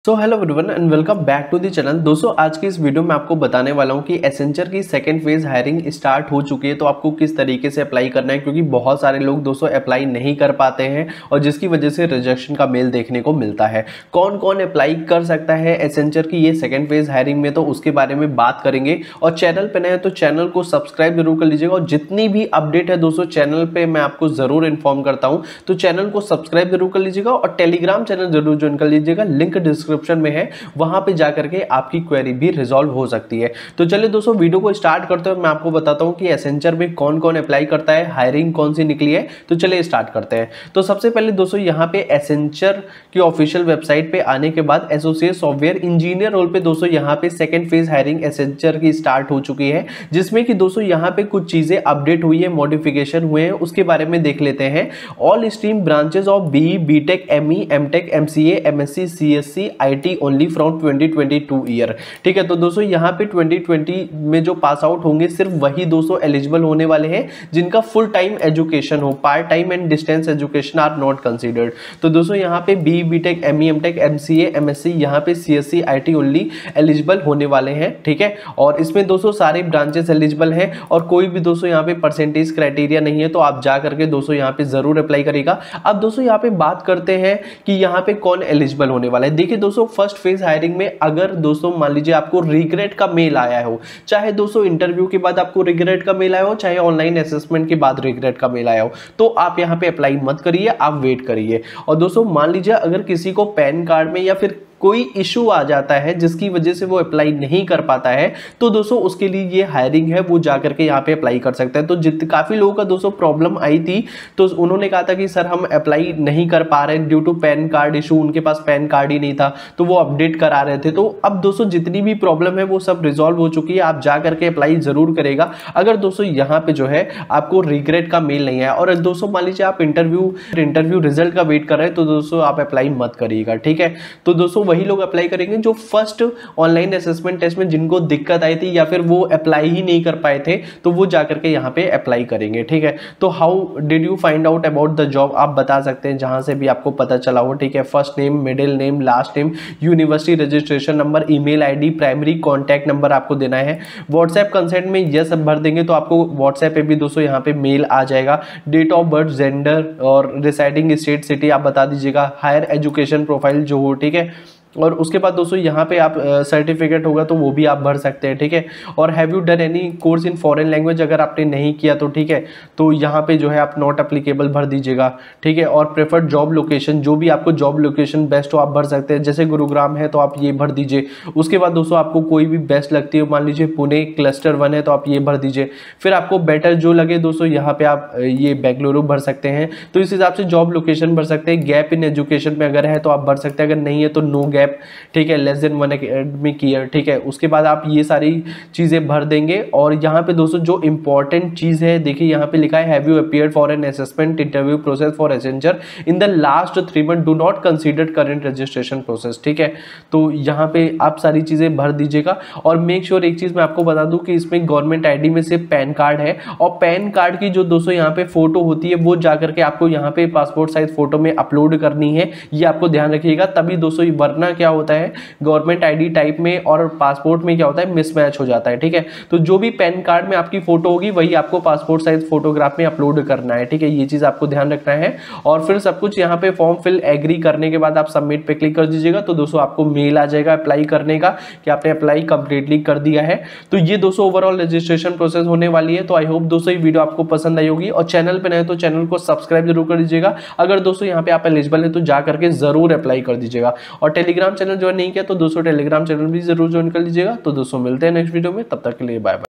So hello everyone and welcome back to the channel. दोस्तों आज की इस वीडियो में आपको बताने वाला हूं कि एसेंचर की सेकंड फेज हायरिंग स्टार्ट हो चुकी है, तो आपको किस तरीके से अप्लाई करना है, क्योंकि बहुत सारे लोग दोस्तों अप्लाई नहीं कर पाते हैं और जिसकी वजह से रिजेक्शन का मेल देखने को मिलता है। कौन कौन अप्लाई कर सकता है एसेंचर की ये सेकेंड फेज हायरिंग में, तो उसके बारे में बात करेंगे। और चैनल पर नए हैं तो चैनल को सब्सक्राइब जरूर कर लीजिएगा और जितनी भी अपडेट है दोस्तों चैनल पर मैं आपको जरूर इन्फॉर्म करता हूँ, तो चैनल को सब्सक्राइब जरूर कर लीजिएगा और टेलीग्राम चैनल जरूर ज्वाइन कर लीजिएगा, लिंक डिस्क्रिप्शन में है, वहां पे जाकर के आपकी क्वेरी भी रिजॉल्व हो सकती है। तो चलिए दोस्तों वीडियो को स्टार्ट करते हैं। मैं आपको बताता हूं कि एसेंचर में कौन कौन अप्लाई करता है, हायरिंग कौन सी निकली है। तो चलिए स्टार्ट करते हैं। तो सबसे पहले दोस्तों यहां पे एसेंचर की ऑफिशियल वेबसाइट पे आने के बाद एसोसिएट सॉफ्टवेयर इंजीनियर रोल पे दोस्तों यहां पे सेकंड फेज हायरिंग एसेंचर की स्टार्ट हो चुकी है, जिसमें कि दोस्तों यहां पे कुछ चीजें अपडेट हुई है, मॉडिफिकेशन हुए हैं, उसके बारे में देख लेते हैं। All stream branches of BE, B Tech, ME, M Tech, MCA, MSc, CSC, IT only from 2022 year. ठीक है, तो दोस्तों यहाँ पे 2020 में जो पास आउट होंगे सिर्फ वही दोस्तों एलिजिबल होने वाले हैं जिनका फुल टाइम एजुकेशन हो, part time and distance education are not considered. तो दोस्तों यहाँ पे B, B Tech, ME, M Tech, MCA, MSc, यहाँ पे सीएससी, आईटी ओनली एलिजिबल होने वाले हैं। ठीक है, और इसमें दोस्तों सारे ब्रांचेस एलिजिबल हैं और कोई भी दोस्तों यहाँ पे परसेंटेज क्राइटेरिया नहीं है, तो आप जा करके दोस्तों यहाँ पे जरूर अप्लाई करेगा। अब दोस्तों यहाँ पे बात करते हैं कि यहाँ पे कौन एलिजिबल होने वाला है। देखिए दोस्तों फर्स्ट फेज हायरिंग में अगर दोस्तों मान लीजिए आपको रिग्रेट का मेल आया हो, चाहे दोस्तों इंटरव्यू के बाद आपको रिग्रेट का मेल आया हो, चाहे ऑनलाइन असेसमेंट के बाद रिग्रेट का मेल आया हो, तो आप यहां पे अप्लाई मत करिए, आप वेट करिए। और दोस्तों मान लीजिए अगर किसी को पैन कार्ड में या फिर कोई इशू आ जाता है जिसकी वजह से वो अप्लाई नहीं कर पाता है, तो दोस्तों उसके लिए ये हायरिंग है, वो जाकर के यहाँ पे अप्लाई कर सकते हैं। तो काफी लोगों का दोस्तों प्रॉब्लम आई थी, तो उन्होंने कहा था कि सर हम अप्लाई नहीं कर पा रहे due to PAN card issue, उनके पास पैन कार्ड ही नहीं था, तो वो अपडेट करा रहे थे। तो अब दोस्तों जितनी भी प्रॉब्लम है वो सब रिजॉल्व हो चुकी है, आप जा करके अप्लाई जरूर करेगा। अगर दोस्तों यहाँ पे जो है आपको रिग्रेट का मेल नहीं आया और दोस्तों मान लीजिए आप इंटरव्यू रिजल्ट का वेट कर रहे हैं, तो दोस्तों आप अप्लाई मत करिएगा। ठीक है, तो दोस्तों वही लोग अप्लाई करेंगे जो फर्स्ट ऑनलाइन असेसमेंट टेस्ट में जिनको दिक्कत आई थी या फिर वो अप्लाई ही नहीं कर पाए थे, तो वो जाकर के यहाँ पे अप्लाई करेंगे। ठीक है, तो how did you find out about the job, आप बता सकते हैं जहां से भी आपको पता चला हो। ठीक है, first name, middle name, last name, university registration number, email ID, primary contact number आपको देना है। व्हाट्सएप कंसेंट में ये सब भर देंगे तो आपको व्हाट्सएप पे भी दोस्तों यहाँ पे मेल आ जाएगा। डेट ऑफ बर्थ, जेंडर और रिसाइडिंग स्टेट सिटी आप बता दीजिएगा। हायर एजुकेशन प्रोफाइल जो हो, ठीक है, और उसके बाद दोस्तों यहाँ पे आप सर्टिफिकेट होगा तो वो भी आप भर सकते हैं। ठीक है, और have you done any course in foreign language, अगर आपने नहीं किया तो ठीक है, तो यहाँ पे जो है आप नॉट अप्लीकेबल भर दीजिएगा। ठीक है, और प्रेफर्ड जॉब लोकेशन, जो भी आपको जॉब लोकेशन बेस्ट हो आप भर सकते हैं, जैसे गुरुग्राम है तो आप ये भर दीजिए। उसके बाद दोस्तों आपको कोई भी बेस्ट लगती है, मान लीजिए पुणे क्लस्टर 1 है तो आप ये भर दीजिए। फिर आपको बेटर जो लगे दोस्तों यहाँ पे आप ये बेंगलुरु भर सकते हैं, तो इस हिसाब से जॉब लोकेशन भर सकते हैं। गैप इन एजुकेशन में अगर है तो आप भर सकते हैं, अगर नहीं है तो नो गैप। ठीक है, लेस देन 1 एकेडमिक ईयर। ठीक है, उसके बाद आप ये सारी चीजें भर देंगे। और यहाँ पे दोस्तों जो इंपॉर्टेंट चीज है, देखिए यहाँ पे लिखा है have you appeared for an assessment interview process for Accenture in the last 3 month, do not consider current registration process. ठीक है, तो यहाँ पे आप सारी चीजें भर दीजिएगा। और मेक श्योर एक चीज मैं आपको बता दूं कि इसमें गवर्नमेंट आईडी में सिर्फ पैन कार्ड है, और पैन कार्ड की जो दोस्तों यहाँ पे फोटो होती है वो जाकर के आपको यहाँ पे पासपोर्ट साइज फोटो में अपलोड करनी है, ये आपको ध्यान रखिएगा। तभी दोस्तों वरना क्या होता है गवर्नमेंट आईडी टाइप में और पासपोर्ट में क्या होता है, मिसमैच हो जाता है। ठीक है, तो जो भी पैन कार्ड में आपकी फोटो होगी वही आपको पासपोर्ट साइज फोटोग्राफ में अपलोड करना है। ठीक है, ये चीज आपको ध्यान रखना है। और फिर सब कुछ यहाँ पे फॉर्म फिल एग्री करने के बाद आप सबमिट पे क्लिक कर दीजिएगा, तो दोस्तों आपको मेल आ जाएगा अप्लाई करने का कि आपने अप्लाई कंप्लीटली कर दिया है। तो ये दोस्तों ओवरऑल रजिस्ट्रेशन प्रोसेस होने वाली है। तो आई होप दोस्तों ये वीडियो आपको पसंद आई होगी, और चैनल पे नए तो चैनल को सब्सक्राइब जरूर कर दीजिएगा। अगर दोस्तों यहाँ पे आप एलिजिबल है तो जा करके जरूर अप्लाई कर दीजिएगा। और टेलीग्राम चैनल ज्वाइन नहीं किया तो दोस्तों टेलीग्राम चैनल भी जरूर ज्वाइन कर लीजिएगा। तो दोस्तों मिलते हैं नेक्स्ट वीडियो में, तब तक के लिए बाय बाय।